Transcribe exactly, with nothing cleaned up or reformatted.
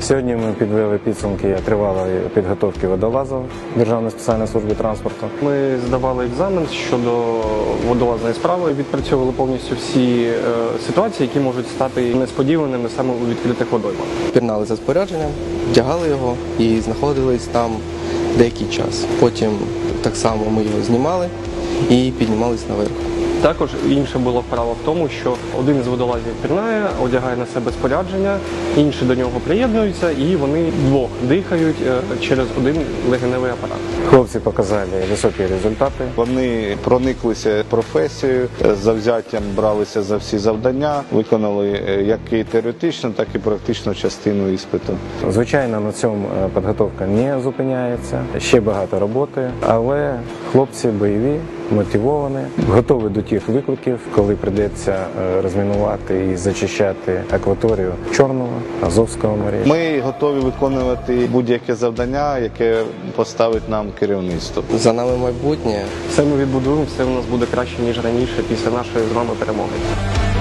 Сьогодні ми підвели підсумки тривалої підготовки водолазів Державної спеціальної служби транспорту. Ми здавали екзамен щодо водолазної справи, відпрацьовували повністю всі е, ситуації, які можуть стати несподіваними саме у відкритих водоймах. Пірнали за спорядженням, вдягали його і знаходились там деякий час. Потім так само ми його знімали і піднімались наверх. Також інша була вправа в тому, що один із водолазів пірнає, одягає на себе спорядження, інші до нього приєднуються і вони вдвох дихають через один легеневий апарат. Хлопці показали високі результати. Вони прониклися професією, з завзяттям бралися за всі завдання, виконали як і теоретичну, так і практичну частину іспиту. Звичайно, на цьому підготовка не зупиняється, ще багато роботи, але хлопці бойові, мотивовані, готові до тих викликів, коли прийдеться розмінувати і зачищати акваторію Чорного, Азовського моря. Ми готові виконувати будь-яке завдання, яке поставить нам керівництво. За нами майбутнє. Все ми відбудуємо, все у нас буде краще, ніж раніше після нашої з вами перемоги.